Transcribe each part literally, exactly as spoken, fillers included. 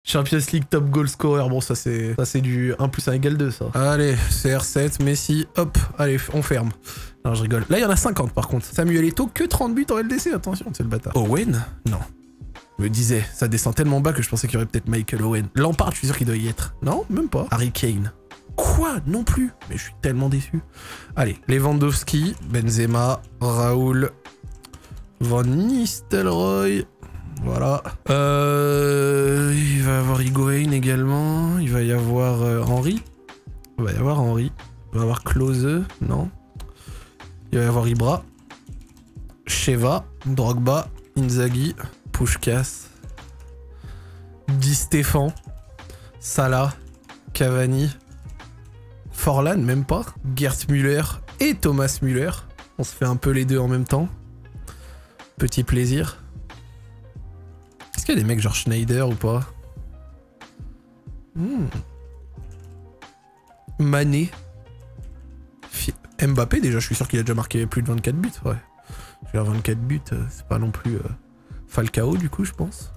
Champions League top goal scorer. Bon, ça c'est ça c'est du un plus un égale deux, ça. Allez, C R sept, Messi, hop, allez, on ferme. Non, je rigole. Là, il y en a cinquante par contre. Samuel Eto'o, que trente buts en L D C, attention, c'est le bâtard. Owen? Non. Je me disais, ça descend tellement bas que je pensais qu'il y aurait peut-être Michael Owen. Lampard, je suis sûr qu'il doit y être. Non, même pas. Harry Kane. Quoi? Non plus. Mais je suis tellement déçu. Allez, Lewandowski, Benzema, Raoul, Van Nistelrooy. Voilà. Euh, il va y avoir Higuain également. Il va y avoir euh, Henry. Il va y avoir Henry. Il va y avoir Klose. Non. Il va y avoir Ibra. Sheva. Drogba. Inzaghi. Puskás. Di Stéphane. Salah. Cavani. Forlan, même pas. Gerd Müller et Thomas Müller. On se fait un peu les deux en même temps. Petit plaisir. Est-ce qu'il y a des mecs genre Schneider ou pas? hmm. Mané. Fi Mbappé, déjà, je suis sûr qu'il a déjà marqué plus de vingt-quatre buts. Ouais. Je veux dire, vingt-quatre buts, euh, c'est pas non plus euh, Falcao, du coup, je pense.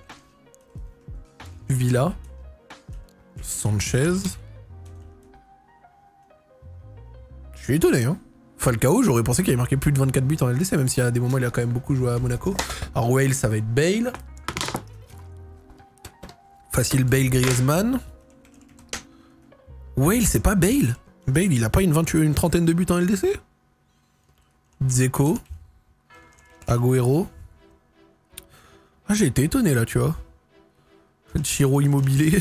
Villa. Sanchez. Je suis étonné, hein. Falcao, j'aurais pensé qu'il avait marqué plus de vingt-quatre buts en L D C, même s'il y a des moments il a quand même beaucoup joué à Monaco. Alors Wales, ça va être Bale. Facile, Bale, Griezmann. Wales, c'est pas Bale. Bale, il a pas une, vingt, une trentaine de buts en L D C. Dzeko. Agüero. Ah, j'ai été étonné là, tu vois. Chiro Immobilier.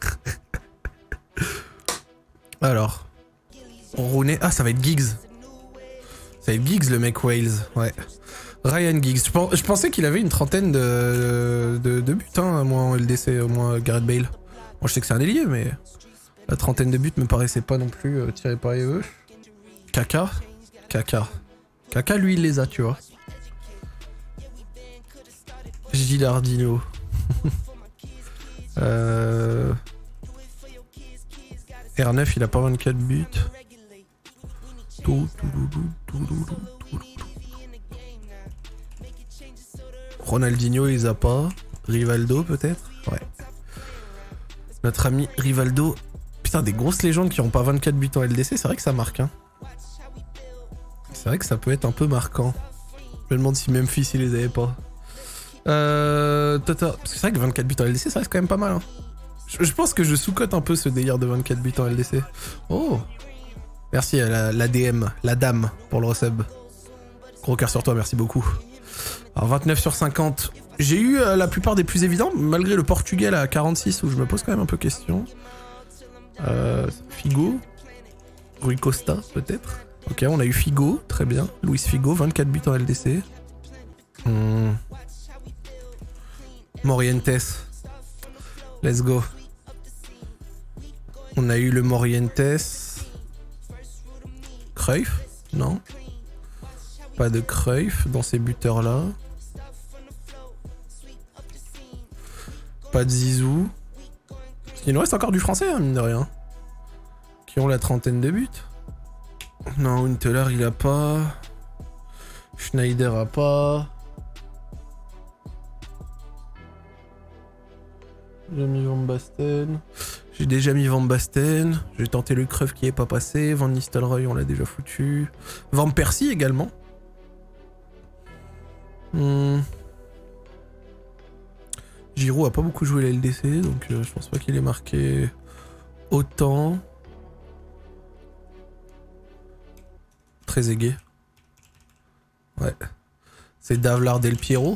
Alors. Rooney. Ah, ça va être Giggs. Ça va être Giggs, le mec Wales. Ouais. Ryan Giggs. Je, pens je pensais qu'il avait une trentaine de, de, de buts, hein, moi en L D C, au moins Gareth Bale. Moi, je sais que c'est un ailier, mais la trentaine de buts me paraissait pas non plus euh, tiré par les eux. Kaka. Kaka. Kaka, lui, il les a, tu vois. Gilardino. euh... R neuf, il a pas vingt-quatre buts. Tout, tout, tout, tout, tout, tout. Ronaldinho, il les a pas. Rivaldo, peut-être? Ouais. Notre ami Rivaldo. Putain, des grosses légendes qui ont pas vingt-quatre buts en L D C, c'est vrai que ça marque, hein. C'est vrai que ça peut être un peu marquant. Je me demande si Memphis, il les avait pas. Euh... Tata. Parce que c'est vrai que vingt-quatre buts en L D C, ça reste quand même pas mal, hein. Je, je pense que je sous-cote un peu ce délire de vingt-quatre buts en L D C. Oh! Merci à la, la D M, la dame, pour le resub. Gros cœur sur toi, merci beaucoup. Alors vingt-neuf sur cinquante. J'ai eu euh, la plupart des plus évidents, malgré le Portugal à quarante-six, où je me pose quand même un peu question. Euh, Figo. Rui Costa, peut-être. Ok, on a eu Figo, très bien. Luis Figo, vingt-quatre buts en L D C. Hmm. Morientes. Let's go. On a eu le Morientes. Cruyff? Non. Pas de Cruyff dans ces buteurs-là. Pas de Zizou. Il nous reste encore du français, hein, mine de rien. Qui ont la trentaine de buts. Non, Huntelaar, il a pas. Schneider a pas. J'ai mis Van Basten. J'ai déjà mis Van Basten. J'ai tenté le Cruyff qui est pas passé. Van Nistelrooy, on l'a déjà foutu. Van Persie également. Hmm. Giroud a pas beaucoup joué la L D C, donc euh, je pense pas qu'il ait marqué autant. Très aigué. Ouais. C'est Davlar Del Piero.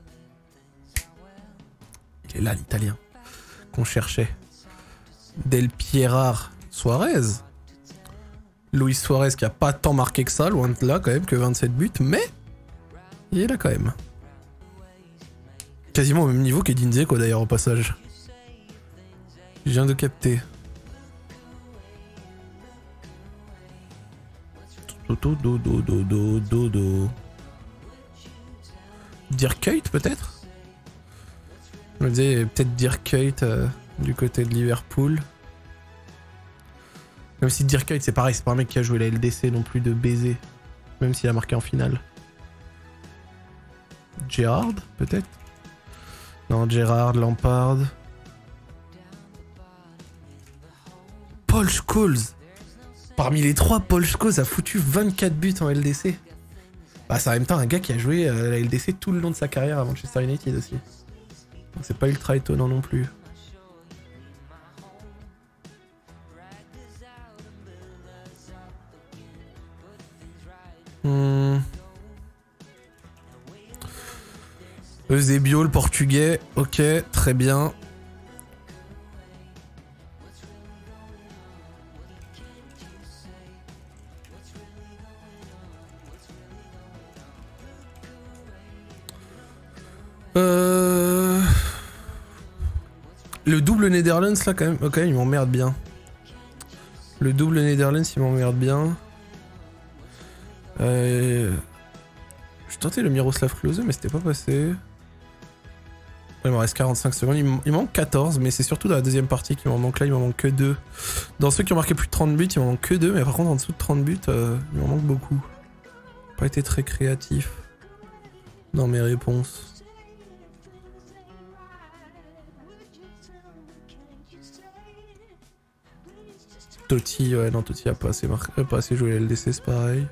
Il est là, l'italien. Qu'on cherchait. Del Pierar Suarez. Luis Suarez qui a pas tant marqué que ça, loin de là quand même, que vingt-sept buts, mais il est là quand même. Quasiment au même niveau qu'Edin Dzeko d'ailleurs au passage. Je viens de capter. Dodo dodo dodo dodo. Dirk Kuyt peut-être? Je me disais peut-être Dirk Kuyt euh, du côté de Liverpool. Même si Dirk Kuyt c'est pareil, c'est pas un mec qui a joué la L D C non plus de baiser. Même s'il a marqué en finale. Gerrard peut-être? Non, Gerrard, Lampard. Paul Scholes. Parmi les trois, Paul Scholes a foutu vingt-quatre buts en L D C. Bah, c'est en même temps un gars qui a joué euh, la L D C tout le long de sa carrière à Manchester United aussi. Donc c'est pas ultra étonnant non plus. Hmm. Eusebio, le portugais. Ok, très bien. Euh... Le double Netherlands là quand même, oh, quand même il m'emmerde bien. Le double Netherlands il m'emmerde bien. Euh... Je tentais le Miroslav Klose mais c'était pas passé. Il m'en reste quarante-cinq secondes, il, il manque quatorze mais c'est surtout dans la deuxième partie qu'il m'en manque là, il m'en manque que deux. Dans ceux qui ont marqué plus de trente buts il m'en manque que deux mais par contre en dessous de trente buts euh, il m'en manque beaucoup. Pas été très créatif dans mes réponses. Totti, ouais, non, Totti a pas assez, mar... a pas assez joué L D C, c'est pareil.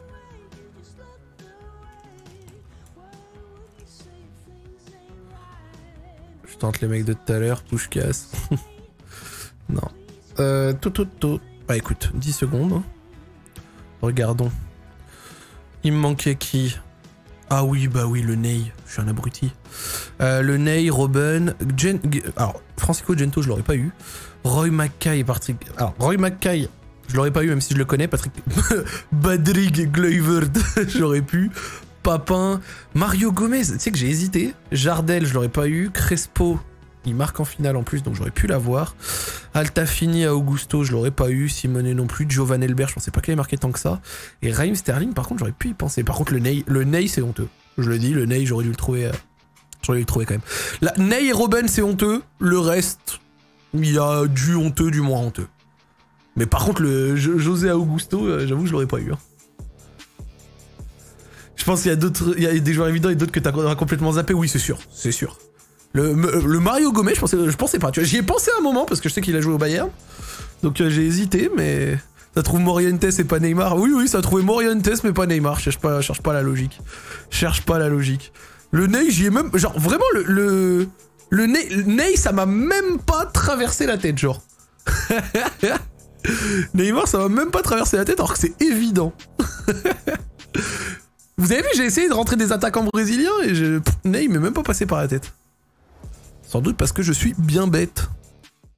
Je tente les mecs de tout à l'heure, Puskás. Non. Euh, tout, tout, tout. Bah écoute, dix secondes. Regardons. Il me manquait qui? Ah oui, bah oui, le Ney. Je suis un abruti. Euh, le Ney, Robben, Gen... Alors, Francisco Gento, je l'aurais pas eu. Roy Mackay, Patrick... Alors, Roy Mackay, je l'aurais pas eu même si je le connais. Patrick... Badrig Kluivert, j'aurais pu. Papin, Mario Gomez, tu sais que j'ai hésité. Jardel, je l'aurais pas eu. Crespo, il marque en finale en plus, donc j'aurais pu l'avoir. Altafini à Augusto, je l'aurais pas eu. Simone non plus. Giovanni Elbert, je pensais pas qu'il allait marquer tant que ça. Et Raheem Sterling, par contre, j'aurais pu y penser. Par contre, le Ney, le Ney c'est honteux. Je le dis, le Ney, j'aurais dû le trouver... Euh... J'aurais dû le trouver quand même. La... Ney et Robben, c'est honteux. Le reste... Il y a du honteux, du moins honteux. Mais par contre, le José Augusto, euh, j'avoue, je l'aurais pas eu. Hein. Je pense qu'il y a d'autres, il y a des joueurs évidents et d'autres que t'as complètement zappé. Oui, c'est sûr, c'est sûr. Le, le Mario Gomez, je pensais, je pensais pas. Tu vois, j'y ai pensé un moment parce que je sais qu'il a joué au Bayern. Donc euh, j'ai hésité, mais ça trouve Morientes et pas Neymar. Oui, oui, ça a trouvé Morientes mais pas Neymar. Cherche pas, cherche pas la logique. Cherche pas la logique. Le Ney, j'y ai même, genre vraiment le, le... Le Ney, Ney, ça m'a même pas traversé la tête, genre. Neymar, ça m'a même pas traversé la tête, alors que c'est évident. Vous avez vu, j'ai essayé de rentrer des attaquants brésiliens et je... Ney m'est même pas passé par la tête. Sans doute parce que je suis bien bête.